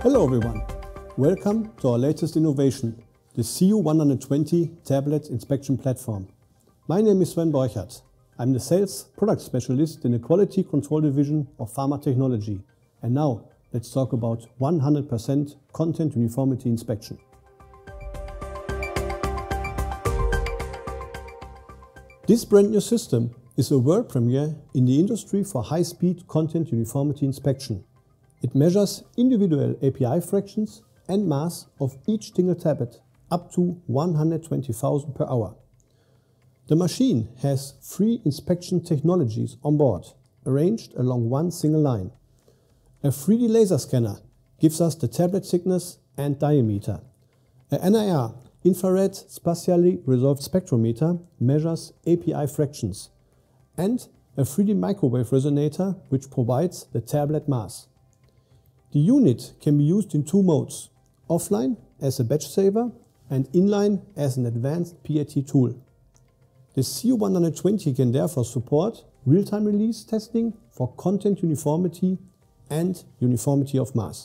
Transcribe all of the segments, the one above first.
Hello everyone, welcome to our latest innovation, the CU-120 tablet inspection platform. My name is Sven Borchert. I'm the Sales Product Specialist in the Quality Control Division of Pharma Technology. And now let's talk about 100% content uniformity inspection. This brand new system is a world premiere in the industry for high-speed content uniformity inspection. It measures individual API fractions and mass of each single tablet up to 120,000 per hour. The machine has 3 inspection technologies on board, arranged along one single line. A 3D laser scanner gives us the tablet thickness and diameter. A NIR infrared spatially resolved spectrometer measures API fractions. And a 3D microwave resonator which provides the tablet mass. The unit can be used in 2 modes, offline as a batch saver and inline as an advanced PAT tool. The CU-120 can therefore support real-time release testing for content uniformity and uniformity of mass.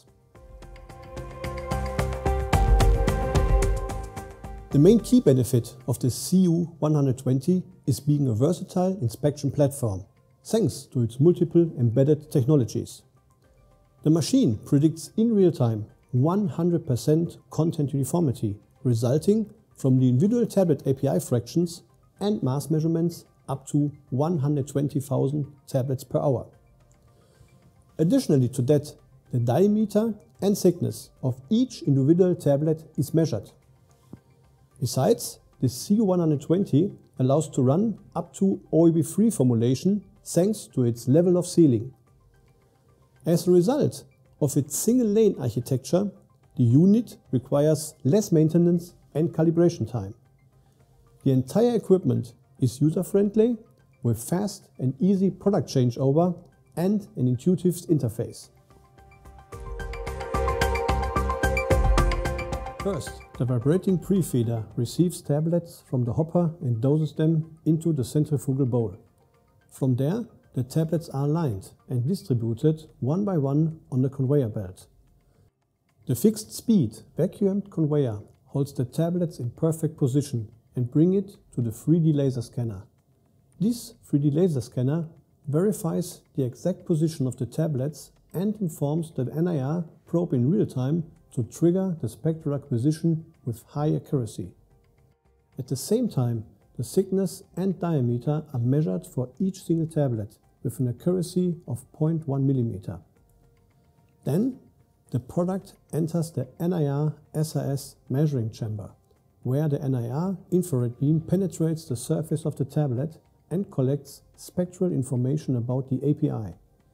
The main key benefit of the CU-120 is being a versatile inspection platform, thanks to its multiple embedded technologies. The machine predicts in real time 100% content uniformity, resulting from the individual tablet API fractions and mass measurements up to 120,000 tablets per hour. Additionally to that, the diameter and thickness of each individual tablet is measured. Besides, the CU-120 allows to run up to OEB3 formulation thanks to its level of sealing. As a result of its single-lane architecture, the unit requires less maintenance and calibration time. The entire equipment is user-friendly with fast and easy product changeover and an intuitive interface. First, the vibrating pre-feeder receives tablets from the hopper and doses them into the centrifugal bowl. From there, the tablets are aligned and distributed one by one on the conveyor belt. The fixed speed vacuumed conveyor holds the tablets in perfect position and bring it to the 3D laser scanner. This 3D laser scanner verifies the exact position of the tablets and informs the NIR probe in real time to trigger the spectral acquisition with high accuracy. At the same time, the thickness and diameter are measured for each single tablet with an accuracy of 0.1 mm. Then, the product enters the NIR-SRS measuring chamber, where the NIR infrared beam penetrates the surface of the tablet and collects spectral information about the API.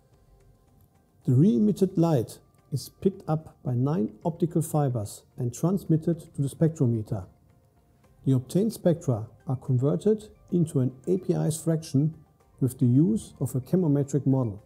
The re-emitted light is picked up by 9 optical fibers and transmitted to the spectrometer. The obtained spectra are converted into an API's fraction with the use of a chemometric model.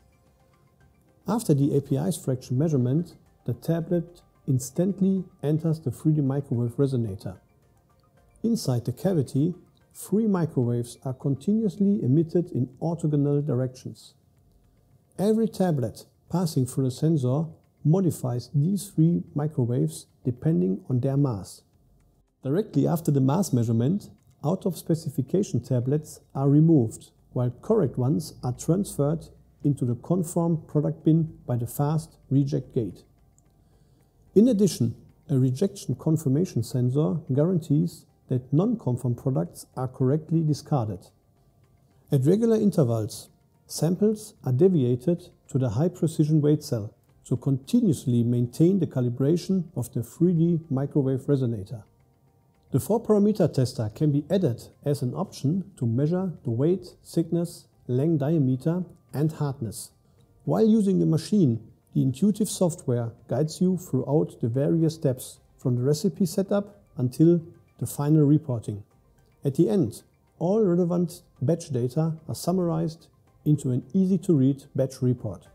After the API's fraction measurement, the tablet instantly enters the 3D microwave resonator. Inside the cavity, 3 microwaves are continuously emitted in orthogonal directions. Every tablet passing through the sensor modifies these 3 microwaves depending on their mass. Directly after the mass measurement, out-of-specification tablets are removed, while correct ones are transferred into the conform product bin by the fast reject gate. In addition, a rejection confirmation sensor guarantees that non-conform products are correctly discarded. At regular intervals, samples are deviated to the high-precision weight cell to continuously maintain the calibration of the 3D microwave resonator. The 4-parameter tester can be added as an option to measure the weight, thickness, length, diameter and hardness. While using the machine, the intuitive software guides you throughout the various steps from the recipe setup until the final reporting. At the end, all relevant batch data are summarized into an easy-to-read batch report.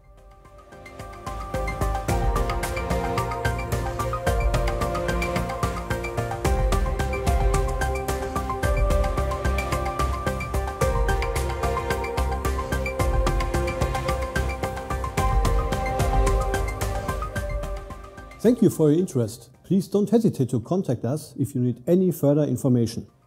Thank you for your interest. Please don't hesitate to contact us if you need any further information.